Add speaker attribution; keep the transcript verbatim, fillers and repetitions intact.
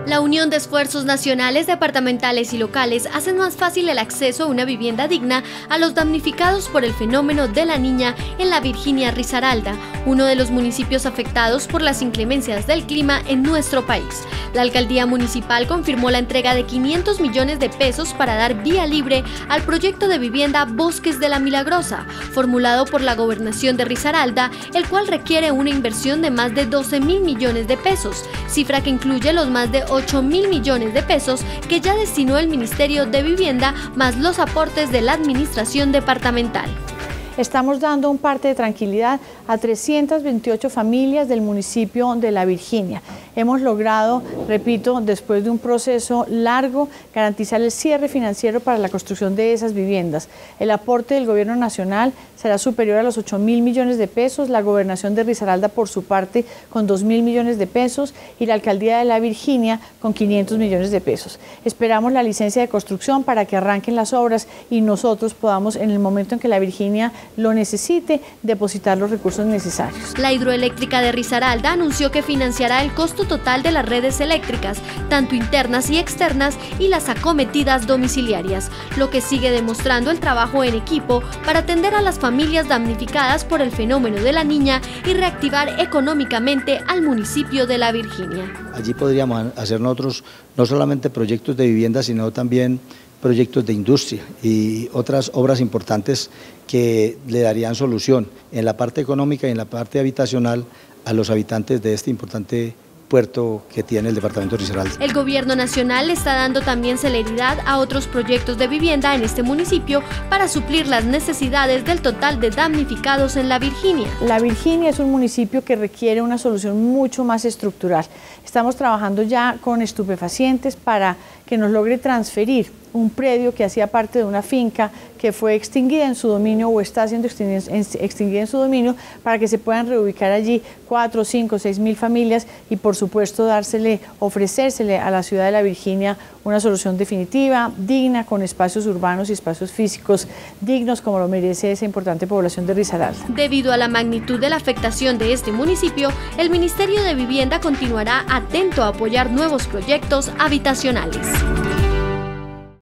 Speaker 1: La unión de esfuerzos nacionales, departamentales y locales hacen más fácil el acceso a una vivienda digna a los damnificados por el fenómeno de la Niña en la Virginia Risaralda, uno de los municipios afectados por las inclemencias del clima en nuestro país. La alcaldía municipal confirmó la entrega de quinientos millones de pesos para dar vía libre al proyecto de vivienda Bosques de la Milagrosa, formulado por la gobernación de Risaralda, el cual requiere una inversión de más de doce mil millones de pesos, cifra que incluye los más de ocho mil millones de pesos que ya destinó el Ministerio de Vivienda, más los aportes de la administración departamental.
Speaker 2: Estamos dando un parte de tranquilidad a trescientas veintiocho familias del municipio de La Virginia. Hemos logrado, repito, después de un proceso largo, garantizar el cierre financiero para la construcción de esas viviendas. El aporte del gobierno nacional será superior a los ocho mil millones de pesos, la gobernación de Risaralda por su parte con dos mil millones de pesos y la alcaldía de La Virginia con quinientos millones de pesos. Esperamos la licencia de construcción para que arranquen las obras y nosotros podamos, en el momento en que La Virginia lo necesite, depositar los recursos necesarios.
Speaker 1: La hidroeléctrica de Risaralda anunció que financiará el costo total de las redes eléctricas, tanto internas y externas, y las acometidas domiciliarias, lo que sigue demostrando el trabajo en equipo para atender a las familias damnificadas por el fenómeno de la Niña y reactivar económicamente al municipio de La Virginia.
Speaker 3: Allí podríamos hacer nosotros no solamente proyectos de vivienda, sino también proyectos de industria y otras obras importantes que le darían solución en la parte económica y en la parte habitacional a los habitantes de este importante puerto que tiene el departamento de Risaralda.
Speaker 1: El gobierno nacional está dando también celeridad a otros proyectos de vivienda en este municipio para suplir las necesidades del total de damnificados en La Virginia.
Speaker 2: La Virginia es un municipio que requiere una solución mucho más estructural. Estamos trabajando ya con estupefacientes para que nos logre transferir un predio que hacía parte de una finca que fue extinguida en su dominio o está siendo extinguida en su dominio, para que se puedan reubicar allí cuatro, cinco, seis mil familias y por supuesto dársele, ofrecérsele a la ciudad de La Virginia una solución definitiva, digna, con espacios urbanos y espacios físicos dignos como lo merece esa importante población de Risaralda.
Speaker 1: Debido a la magnitud de la afectación de este municipio, el Ministerio de Vivienda continuará atento a apoyar nuevos proyectos habitacionales.